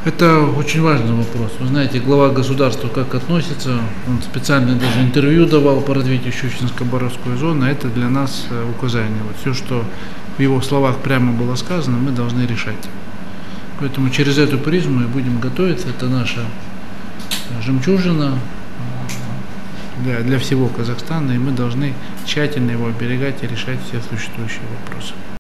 Это очень важный вопрос. Вы знаете, глава государства как относится, он специально даже интервью давал по развитию Щучинско-Боровской зоны, это для нас указание. Вот все, что в его словах прямо было сказано, мы должны решать. Поэтому через эту призму и будем готовиться, это наша жемчужина для всего Казахстана, и мы должны тщательно его оберегать и решать все существующие вопросы.